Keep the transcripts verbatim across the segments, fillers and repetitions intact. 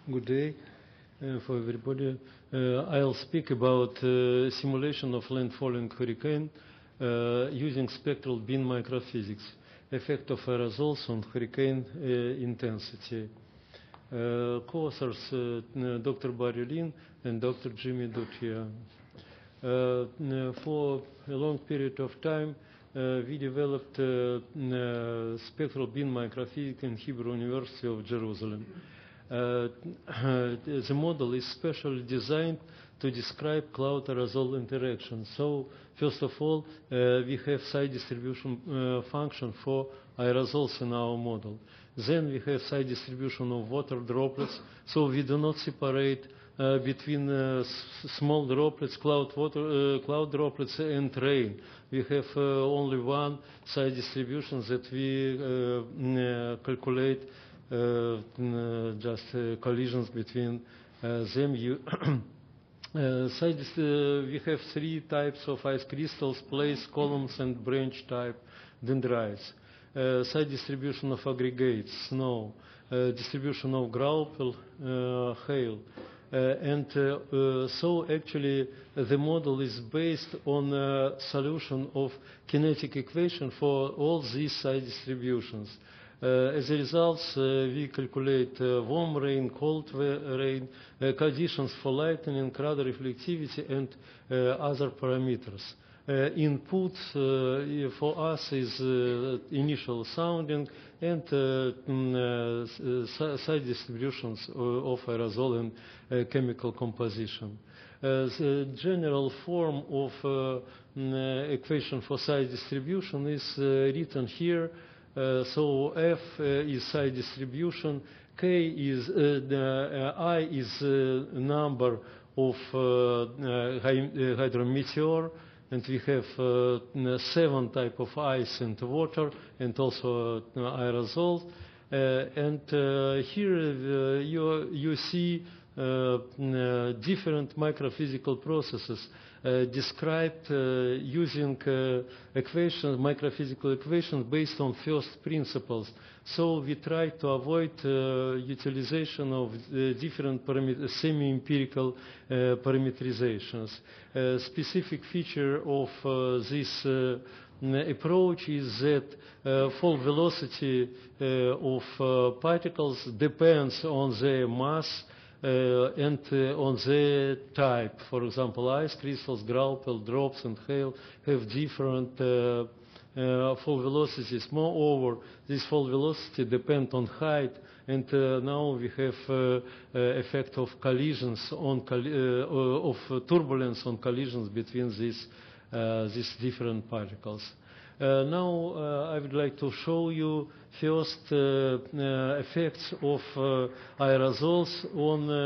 Good day uh, for everybody. Uh, I'll speak about uh, simulation of landfalling hurricane uh, using spectral beam microphysics, effect of aerosols on hurricane uh, intensity. Uh, co-authors uh, Doctor Barry Lin and Doctor Jimmy Dutia. Uh, for a long period of time, uh, we developed uh, uh, spectral beam microphysics in Hebrew University of Jerusalem. Uh, the model is specially designed to describe cloud aerosol interaction. So, first of all, uh, we have side distribution uh, function for aerosols in our model. Then we have side distribution of water droplets, so we do not separate uh, between uh, small droplets, cloud, water, uh, cloud droplets, and rain. We have uh, only one side distribution that we uh, uh, calculate Uh, uh, just uh, collisions between uh, them. You uh, side, uh, we have three types of ice crystals: place, columns, and branch type dendrites. Uh, side distribution of aggregates: snow. Uh, distribution of graupel, uh, hail. Uh, and uh, uh, so actually uh, the model is based on a solution of kinetic equation for all these side distributions. Uh, as a result, uh, we calculate uh, warm rain, cold rain, uh, conditions for lightning, radar reflectivity, and uh, other parameters. Uh, input uh, for us is uh, initial sounding and uh, uh, side distributions of aerosol and uh, chemical composition. Uh, the general form of uh, equation for side distribution is uh, written here. Uh, so F uh, is side distribution, K is uh, the, uh, I is uh, number of uh, uh, hydrometeor, and we have uh, seven type of ice and water, and also uh, aerosols. Uh, and uh, here uh, you you see uh, uh, different microphysical processes Uh, described uh, using uh, equations, microphysical equations based on first principles. So we try to avoid uh, utilization of uh, different semi-empirical uh, parameterizations. A specific feature of uh, this uh, approach is that uh, fall velocity uh, of uh, particles depends on their mass Uh, and uh, on the type. For example, ice crystals, graupel, drops, and hail have different uh, uh, fall velocities. Moreover, this fall velocity depend on height, and uh, now we have uh, uh, effect of collisions on colli uh, of turbulence on collisions between these uh, these different particles. Uh, now uh, I would like to show you first uh, uh, effects of uh, aerosols on uh,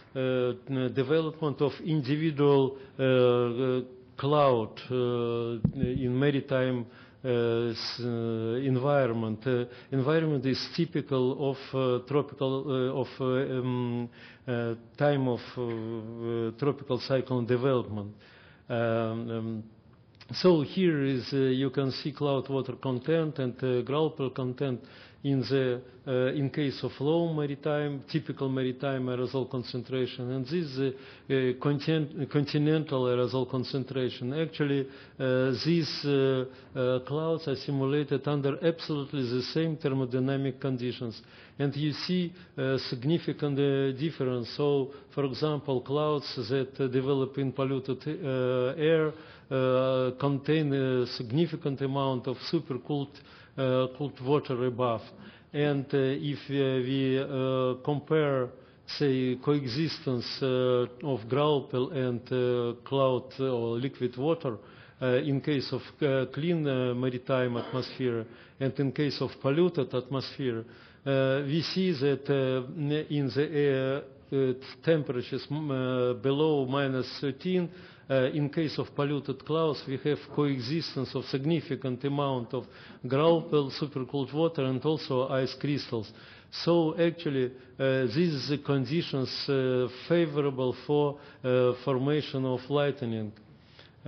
uh, development of individual uh, uh, cloud uh, in maritime uh, environment. Uh, environment is typical of uh, tropical uh, of uh, um, uh, time of uh, uh, tropical cyclone development. Um, um, So here is, uh, you can see cloud water content and uh, graupel content in the, uh, in case of low maritime, typical maritime aerosol concentration, and this is uh, uh, content, continental aerosol concentration. Actually, uh, these uh, uh, clouds are simulated under absolutely the same thermodynamic conditions, and you see a significant uh, difference. So, for example, clouds that uh, develop in polluted uh, air Uh, contain a significant amount of supercooled uh, cooled water above. And uh, if uh, we uh, compare, say, coexistence uh, of graupel and uh, cloud or liquid water uh, in case of uh, clean uh, maritime atmosphere and in case of polluted atmosphere, uh, we see that uh, in the air uh, temperatures uh, below minus thirteen, Uh, in case of polluted clouds, we have coexistence of significant amount of graupel, supercooled water, and also ice crystals. So actually, uh, these are the conditions uh, favorable for uh, formation of lightning. Uh,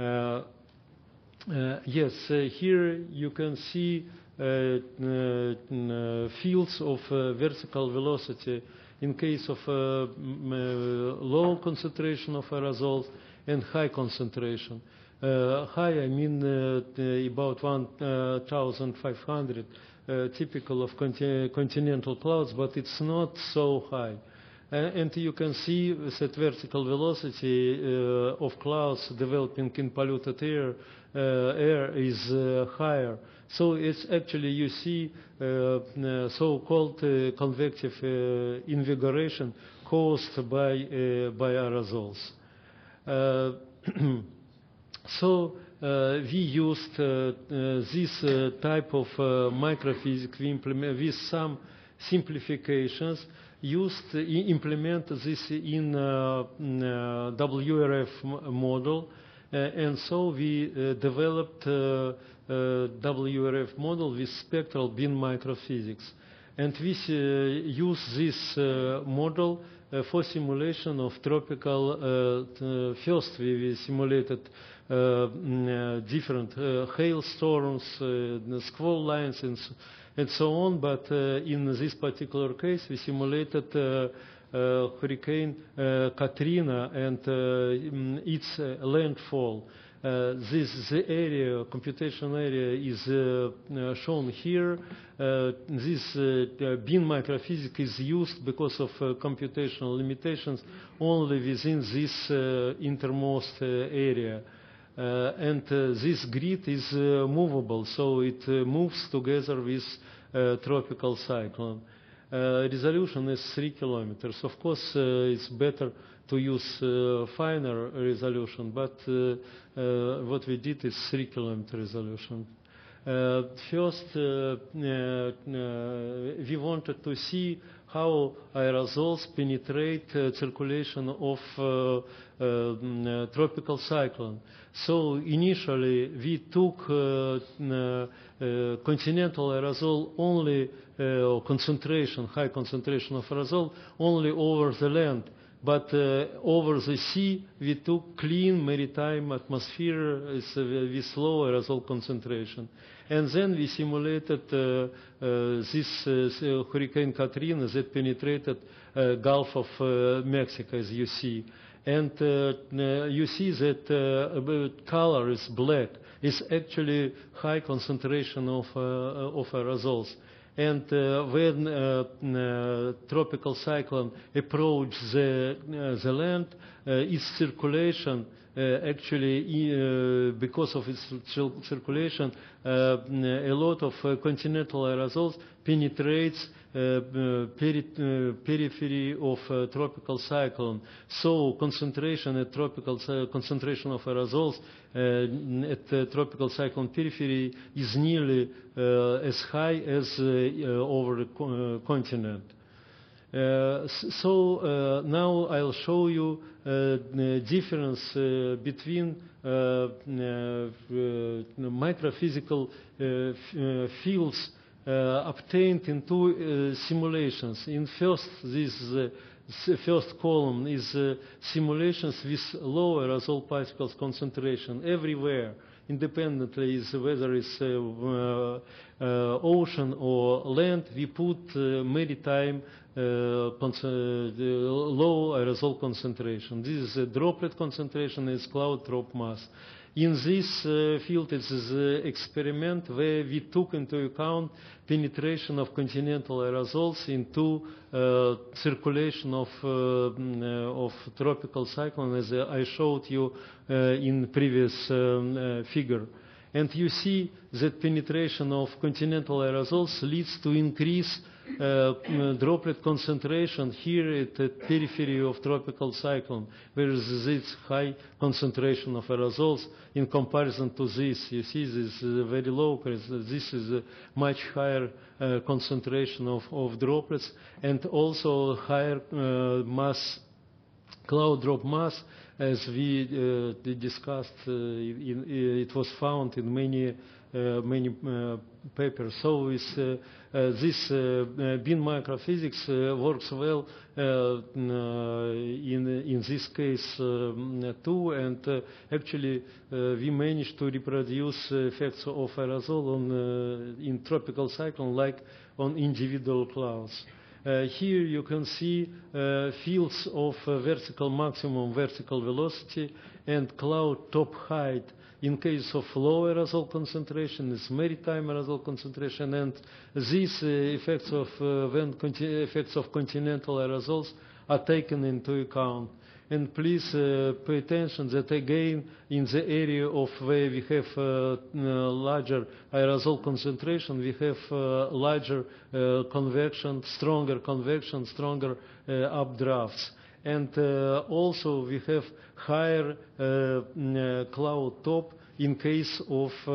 uh, yes, uh, here you can see uh, uh, fields of uh, vertical velocity in case of uh, m uh, low concentration of aerosols and high concentration. Uh, high, I mean uh, about one thousand five hundred, uh, typical of conti continental clouds, but it's not so high. Uh, and you can see that vertical velocity uh, of clouds developing in polluted air, uh, air is uh, higher. So it's actually, you see uh, uh, so-called uh, convective uh, invigoration caused by, uh, by aerosols. Uh, so uh, we used uh, uh, this uh, type of uh, microphysics we implement with some simplifications, used uh, implement this in uh, uh, W R F model, uh, and so we uh, developed uh, uh, W R F model with spectral bin microphysics, and we uh, use this uh, model uh, for simulation of tropical. Uh, first, we, we simulated uh, uh, different uh, hailstorms, uh, squall lines, and so and so on, but uh, in this particular case, we simulated uh, uh, Hurricane uh, Katrina and uh, its uh, landfall. Uh, this the area, computation area, is uh, uh, shown here. Uh, this uh, bin microphysics is used because of uh, computational limitations only within this uh, innermost uh, area. Uh, and uh, this grid is uh, movable, so it uh, moves together with uh, tropical cyclone. Uh, resolution is three kilometers. Of course, uh, it's better to use uh, finer resolution, but uh, uh, what we did is three kilometer resolution. Uh, first, uh, uh, uh, we wanted to see how aerosols penetrate uh, circulation of uh, uh, tropical cyclone. So initially we took uh, uh, uh, continental aerosol only, uh, concentration, high concentration of aerosol only over the land. But uh, over the sea, we took clean maritime atmosphere with low aerosol concentration. And then we simulated uh, uh, this uh, Hurricane Katrina that penetrated uh, Gulf of uh, Mexico, as you see. And uh, uh, you see that uh, color is black. It's actually high concentration of, uh, of aerosols. And uh, when uh, uh, tropical cyclone approaches the, uh, the land, uh, its circulation uh, actually, uh, because of its circulation, uh, a lot of uh, continental aerosols penetrates uh, uh, peri uh, periphery of uh, tropical cyclone. So concentration at tropical uh, concentration of aerosols uh, at uh, tropical cyclone periphery is nearly uh, as high as uh, uh, over the co uh, continent. Uh, so uh, now I'll show you uh, the difference uh, between uh, uh, uh, microphysical uh, uh, fields uh, obtained in two uh, simulations. In first, this uh, first column is uh, simulations with low aerosol particles concentration everywhere, independently, is whether it's uh, uh, uh, ocean or land. We put uh, maritime uh, low aerosol concentration. This is a droplet concentration, is cloud drop mass. In this uh, field, it is an experiment where we took into account penetration of continental aerosols into uh, circulation of, uh, of tropical cyclone, as I showed you uh, in previous um, uh, figure. And you see that penetration of continental aerosols leads to increase uh, droplet concentration here at the periphery of tropical cyclone, whereas this high concentration of aerosols in comparison to this. You see this is very low, this is a much higher uh, concentration of, of droplets, and also higher uh, mass, cloud drop mass, as we uh, discussed. Uh, in, it was found in many uh, many uh, papers. So with, uh, uh, this uh, bin microphysics uh, works well uh, in in this case um, too, and uh, actually uh, we managed to reproduce effects of aerosol on uh, in tropical cyclone like on individual clouds. Uh, here you can see uh, fields of uh, vertical maximum vertical velocity and cloud top height. In case of low aerosol concentration, it's maritime aerosol concentration, and these uh, effects of uh, when effects of continental aerosols are taken into account. And please uh, pay attention that again in the area of where we have uh, uh, larger aerosol concentration, we have uh, larger uh, convection, stronger convection, stronger uh, updrafts. And uh, also we have higher uh, uh, cloud top in case of uh,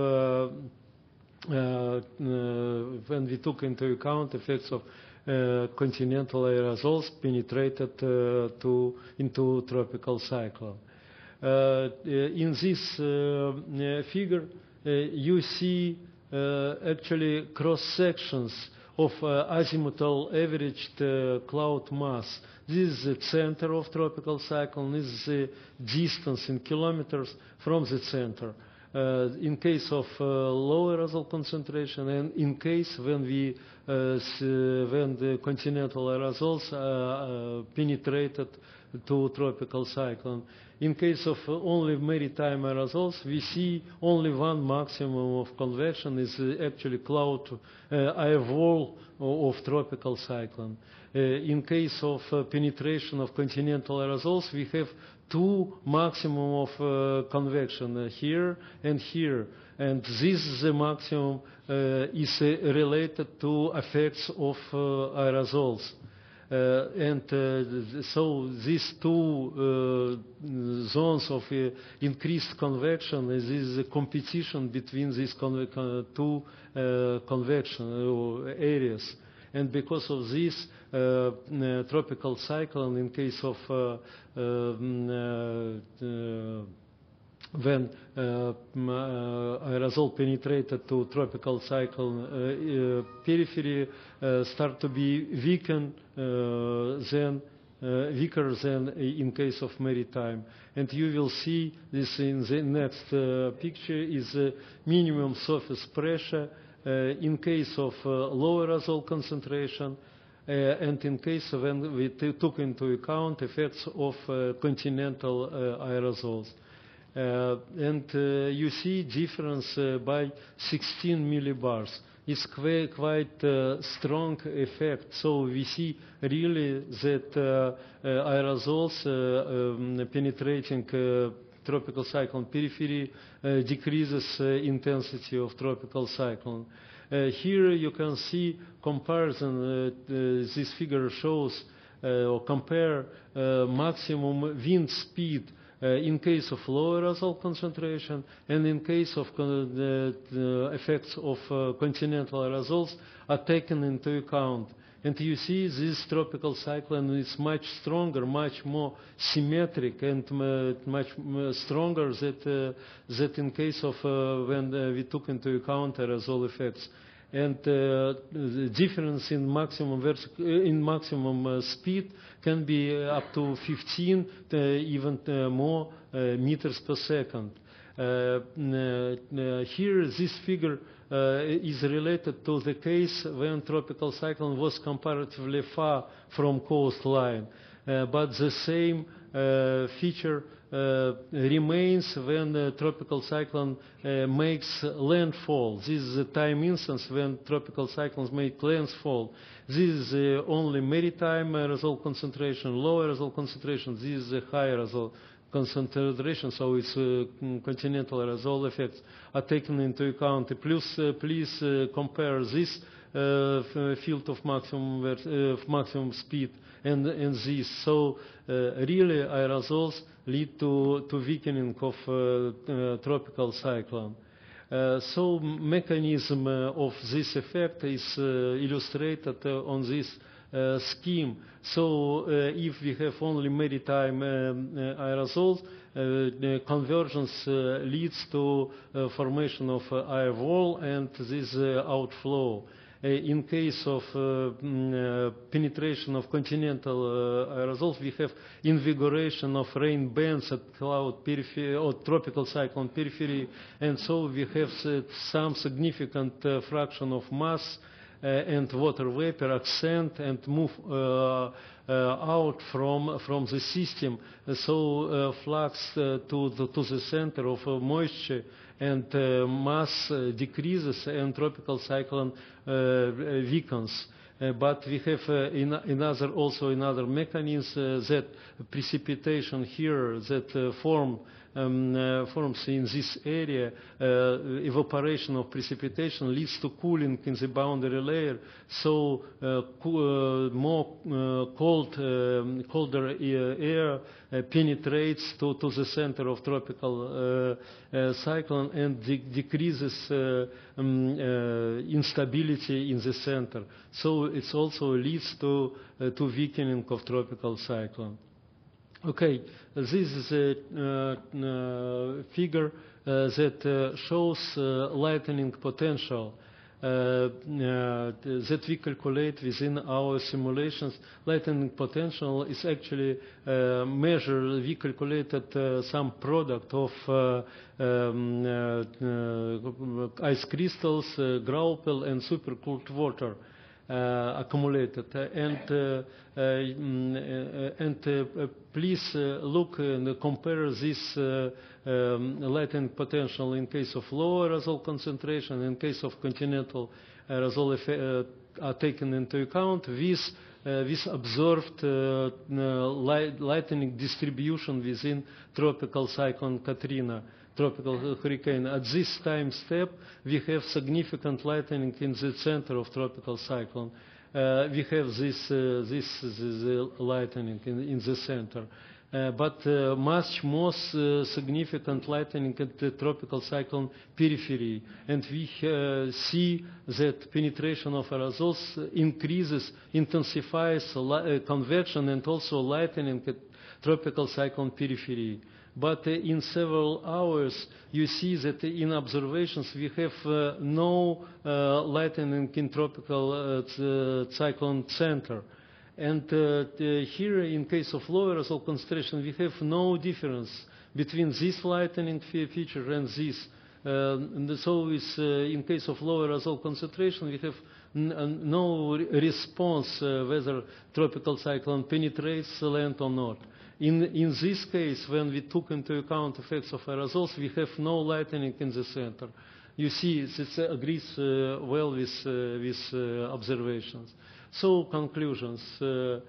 uh, uh, when we took into account effects of Uh, continental aerosols penetrated uh, to, into tropical cyclone. Uh, in this uh, uh, figure, uh, you see uh, actually cross sections of uh, azimuthal averaged uh, cloud mass. This is the center of tropical cyclone. This is the distance in kilometers from the center. Uh, in case of uh, low aerosol concentration, and in case when we uh, when the continental aerosols uh, uh, penetrated to tropical cyclone. In case of uh, only maritime aerosols, we see only one maximum of convection is uh, actually cloud uh, air wall of tropical cyclone. Uh, in case of uh, penetration of continental aerosols, we have two maximum of uh, convection uh, here and here, and this is the maximum uh, is uh, related to effects of uh, aerosols. Uh, and uh, so these two uh, zones of uh, increased convection, uh, this is a competition between these conve uh, two uh, convection uh, areas. And because of this, uh, uh, tropical cyclone, in case of uh, uh, uh, when uh, uh, aerosol penetrated to tropical cyclone uh, uh, periphery, uh, start to be weakened uh, than uh, weaker than in case of maritime. And you will see this in the next uh, picture is uh, minimum surface pressure uh, in case of uh, low aerosol concentration uh, and in case when we took into account effects of uh, continental uh, aerosols. Uh, and uh, you see difference uh, by sixteen millibars. It's quite, quite uh, strong effect. So we see really that uh, uh, aerosols uh, um, penetrating uh, tropical cyclone periphery uh, decreases uh, intensity of tropical cyclone. Uh, here you can see comparison. Uh, uh, this figure shows uh, or compare uh, maximum wind speed Uh, in case of low aerosol concentration and in case of uh, the, the effects of uh, continental aerosols are taken into account. And you see this tropical cyclone is much stronger, much more symmetric and uh, much stronger than, uh, that in case of uh, when uh, we took into account aerosol effects. And uh, the difference in maximum, in maximum uh, speed can be uh, up to fifteen, uh, even uh, more uh, meters per second. Uh, uh, here, this figure uh, is related to the case when tropical cyclone was comparatively far from coastline, uh, but the same uh, feature Uh, remains when the tropical cyclone uh, makes landfall. This is the time instance when tropical cyclones make landfall. This is uh, only maritime aerosol concentration, low aerosol concentration. This is a high aerosol concentration, so its uh, continental aerosol effects are taken into account. Plus, uh, please uh, compare this uh, field of maximum, uh, maximum speed and, and this. So uh, really aerosols lead to, to weakening of uh, uh, tropical cyclone. Uh, so mechanism uh, of this effect is uh, illustrated uh, on this uh, scheme. So uh, if we have only maritime um, uh, aerosols, uh, the convergence uh, leads to uh, formation of uh, air wall and this uh, outflow. Uh, in case of uh, uh, penetration of continental uh, aerosols, we have invigoration of rain bands at cloud periphery or tropical cyclone periphery, and so we have uh, some significant uh, fraction of mass and water vapor ascend and move uh, Uh, out from from the system, so uh, flux uh, to the to the center of uh, moisture and uh, mass uh, decreases and tropical cyclone uh, weakens. Uh, but we have uh, in, another also another mechanism uh, that precipitation here that uh, form um, uh, forms in this area, uh, evaporation of precipitation leads to cooling in the boundary layer, so uh, co uh, more uh, cold, um, colder air uh, penetrates to, to the center of tropical uh, uh, cyclone and de decreases uh, um, uh, instability in the center. So it also leads to, uh, to weakening of tropical cyclone. Okay, this is a uh, uh, figure uh, that uh, shows uh, lightning potential uh, uh, that we calculate within our simulations. Lightning potential is actually uh, measured, we calculated uh, some product of uh, um, uh, uh, ice crystals, uh, graupel, and supercooled water. Uh, accumulated uh, and uh, uh, uh, and uh, please uh, look and compare this uh, um, lightning potential in case of low aerosol concentration, in case of continental aerosol uh, are taken into account with uh, with observed uh, light, lightning distribution within tropical cyclone Katrina. Tropical hurricane. At this time step, we have significant lightning in the center of tropical cyclone. Uh, we have this, uh, this, this lightning in, in the center. Uh, but uh, much more uh, significant lightning at the tropical cyclone periphery. And we uh, see that penetration of aerosols increases, intensifies uh, convection and also lightning at tropical cyclone periphery. But uh, in several hours, you see that in observations we have uh, no uh, lightning in tropical uh, cyclone center. And uh, here, in case of low aerosol concentration, we have no difference between this lightning feature and this. Uh, and so is, uh, in case of low aerosol concentration, we have n no response uh, whether tropical cyclone penetrates the land or not. In, in this case, when we took into account effects of aerosols, we have no lightning in the center. You see, it agrees uh, well with, uh, with uh, observations. So, conclusions. Uh,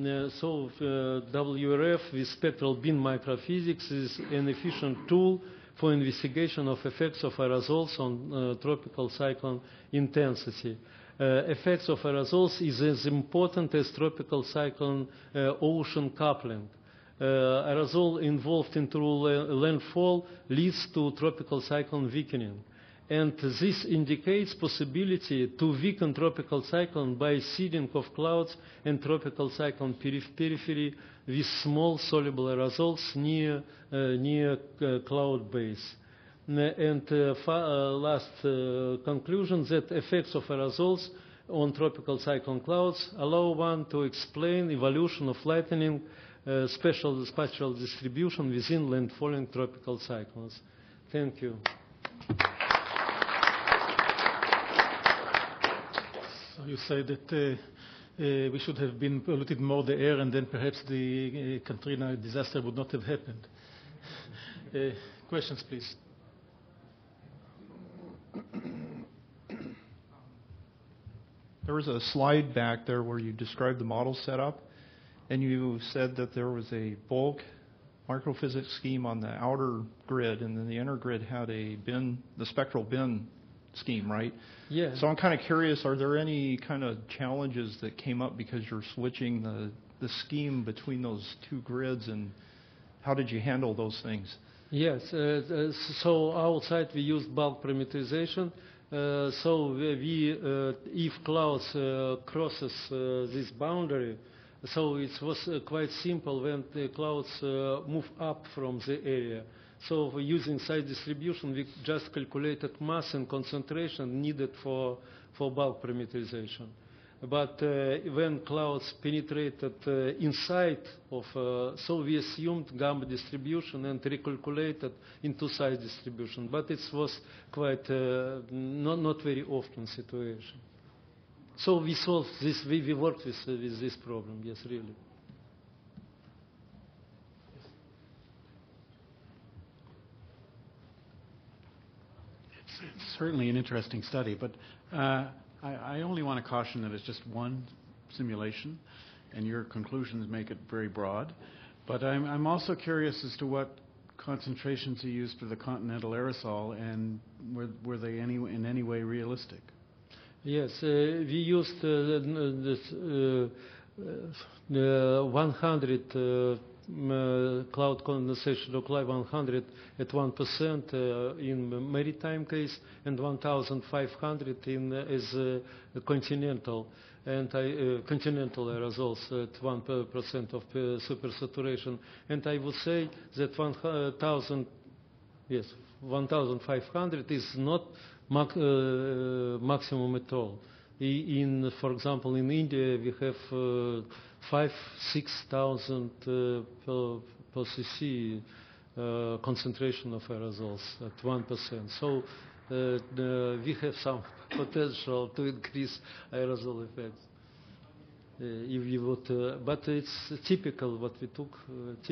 so, uh, W R F with spectral beam microphysics is an efficient tool for investigation of effects of aerosols on uh, tropical cyclone intensity. Uh, effects of aerosols is as important as tropical cyclone uh, ocean coupling. Uh, aerosol involved into landfall leads to tropical cyclone weakening. And this indicates possibility to weaken tropical cyclone by seeding of clouds and tropical cyclone periphery with small soluble aerosols near, uh, near uh, cloud base. And uh, uh, last uh, conclusion that effects of aerosols on tropical cyclone clouds allow one to explain evolution of lightning Uh, special spatial distribution within landfalling tropical cyclones. Thank you. So you say that uh, uh, we should have been polluted more the air, and then perhaps the uh, Katrina disaster would not have happened. Uh, questions, please. There was a slide back there where you described the model setup. And you said that there was a bulk microphysics scheme on the outer grid, and then the inner grid had a bin, the spectral bin scheme, right? Yeah. So I'm kind of curious, are there any kind of challenges that came up because you're switching the, the scheme between those two grids, and how did you handle those things? Yes. Uh, so outside we used bulk parameterization. Uh, so we, uh, if clouds uh, crosses uh, this boundary, so it was uh, quite simple when the clouds uh, move up from the area. So for using size distribution, we just calculated mass and concentration needed for, for bulk parameterization. But uh, when clouds penetrated uh, inside of, uh, so we assumed gamma distribution and recalculated into size distribution. But it was quite uh, not, not very often situation. So we solved this, we, we worked with, uh, with this problem, yes, really. It's, it's certainly an interesting study, but uh, I, I only want to caution that it's just one simulation, and your conclusions make it very broad. But I'm, I'm also curious as to what concentrations you used for the continental aerosol, and were, were they any, in any way realistic? Yes, uh, we used uh, this uh, uh, one hundred uh, uh, cloud condensation occlusion one hundred at one percent uh, in maritime case, and one thousand five hundred in uh, as uh, continental and uh, continental aerosols at one percent of uh, supersaturation. And I would say that one thousand, yes, one thousand five hundred is not mac, uh, maximum at all. In, for example, in India we have uh, five, six thousand uh, per, per cc uh, concentration of aerosols at one percent. So uh, the, we have some potential to increase aerosol effects. Uh, if you would, uh, but it's typical what we took. Uh,